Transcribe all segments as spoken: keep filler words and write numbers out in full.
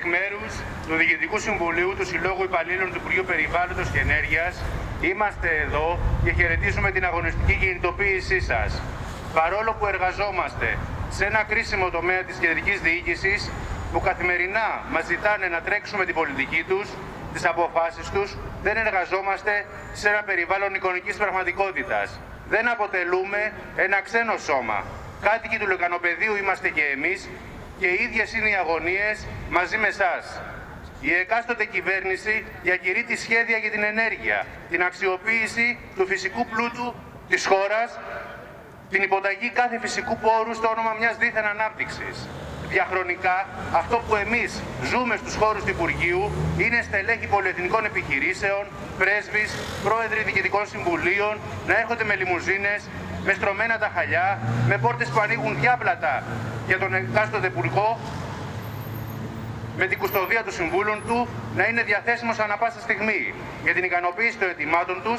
εκ μέρους του Διοικητικού Συμβουλίου του Συλλόγου Υπαλλήλων του Υπουργείου Περιβάλλοντος και Ενέργειας, είμαστε εδώ και χαιρετίζουμε την αγωνιστική κινητοποίησή σας. Παρόλο που εργαζόμαστε σε ένα κρίσιμο τομέα της κεντρικής διοίκησης, που καθημερινά μας ζητάνε να τρέξουμε την πολιτική τους, τις αποφάσεις τους, δεν εργαζόμαστε σε ένα περιβάλλον εικονικής πραγματικότητας. Δεν αποτελούμε ένα ξένο σώμα. Κάτοικοι του Λεκανοπεδίου είμαστε και εμείς και οι ίδιες είναι οι αγωνίες μαζί με εσάς. Η εκάστοτε κυβέρνηση διακηρύττει τη σχέδια για την ενέργεια, την αξιοποίηση του φυσικού πλούτου της χώρας, την υποταγή κάθε φυσικού πόρου στο όνομα μιας δίθεν ανάπτυξης. Διαχρονικά, αυτό που εμείς ζούμε στους χώρους του Υπουργείου είναι στελέχη πολυεθνικών επιχειρήσεων, πρέσβεις, πρόεδροι διοικητικών συμβουλίων να έρχονται με λιμουζίνες, με στρωμένα τα χαλιά, με πόρτες που ανοίγουν διάπλατα για τον εκάστοτε υπουργό, με την κουστοδία των συμβούλων του, να είναι διαθέσιμος ανά πάσα στιγμή για την ικανοποίηση των αιτημάτων τους,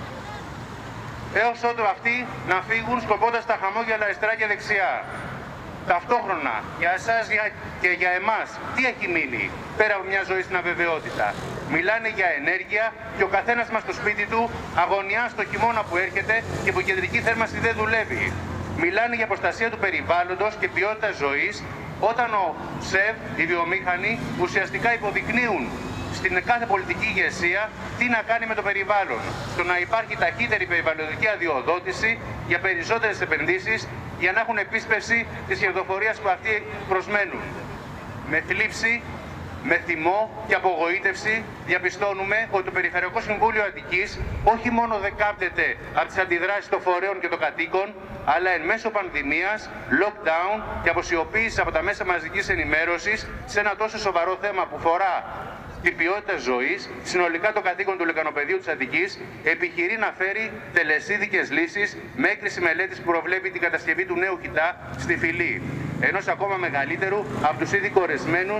έως ότου αυτοί να φύγουν σκοπώντας τα χαμόγελα αριστερά και δεξιά. Ταυτόχρονα, για εσάς και για εμάς, τι έχει μείνει πέρα από μια ζωή στην αβεβαιότητα? Μιλάνε για ενέργεια και ο καθένας μας στο σπίτι του αγωνιά στο χειμώνα που έρχεται και που η κεντρική θέρμανση δεν δουλεύει. Μιλάνε για προστασία του περιβάλλοντος και ποιότητα ζωής, όταν ο ΣΕΒ, οι βιομήχανοι, ουσιαστικά υποδεικνύουν στην κάθε πολιτική ηγεσία τι να κάνει με το περιβάλλον. Στο να υπάρχει ταχύτερη περιβαλλοντική αδειοδότηση για περισσότερες επενδύσεις, για να έχουν επίσπευση της κερδοφορίας που αυτοί προσμένουν. Με θλίψη, με θυμό και απογοήτευση διαπιστώνουμε ότι το Περιφερειακό Συμβούλιο Αττικής όχι μόνο δεν κάπτεται από τις αντιδράσεις των φορέων και των κατοίκων, αλλά εν μέσω πανδημίας, lockdown και αποσιοποίησης από τα μέσα μαζικής ενημέρωσης σε ένα τόσο σοβαρό θέμα που φορά την ποιότητα ζωής, συνολικά των κατοίκων του Λεκανοπεδίου της Αττικής, επιχειρεί να φέρει τελεσίδικες λύσεις με έκκληση μελέτης που προβλέπει την κατασκευή του νέου κοιτά στη Φυλή, ενός ακόμα μεγαλύτερου από τους ήδη κορεσμένους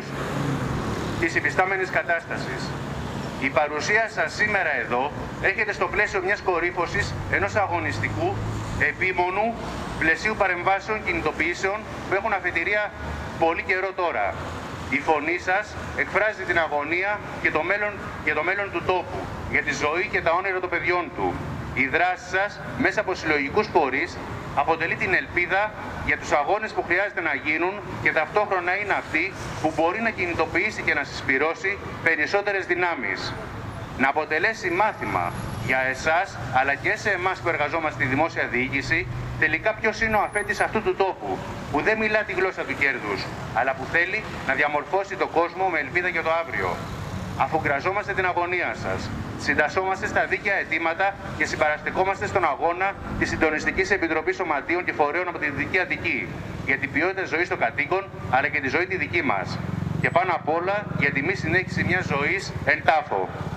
της υφιστάμενης κατάστασης. Η παρουσία σας σήμερα εδώ έρχεται στο πλαίσιο μιας κορύφωσης ενός αγωνιστικού, επίμονου πλαισίου παρεμβάσεων κινητοποιήσεων που έχουν αφετηρία πολύ καιρό τώρα. Η φωνή σας εκφράζει την αγωνία και το μέλλον, για το μέλλον του τόπου, για τη ζωή και τα όνειρα των παιδιών του. Η δράση σας μέσα από συλλογικούς φορείς αποτελεί την ελπίδα για τους αγώνες που χρειάζεται να γίνουν και ταυτόχρονα είναι αυτή που μπορεί να κινητοποιήσει και να συσπυρώσει περισσότερες δυνάμεις. Να αποτελέσει μάθημα για εσάς αλλά και σε εμάς που εργαζόμαστε στη δημόσια διοίκηση, τελικά ποιος είναι ο αφέντης αυτού του τόπου, που δεν μιλά τη γλώσσα του κέρδους, αλλά που θέλει να διαμορφώσει τον κόσμο με ελπίδα για το αύριο. Αφού γραζόμαστε την αγωνία σας, συντασσόμαστε στα δίκαια αιτήματα και συμπαραστεκόμαστε στον αγώνα της Συντονιστικής Επιτροπής Σωματείων και Φορέων από τη Δυτική Αττική για την ποιότητα ζωής των κατοίκων, αλλά και τη ζωή τη δική μας. Και πάνω απ' όλα για τη μη συνέχιση μιας ζωής εν τάφο.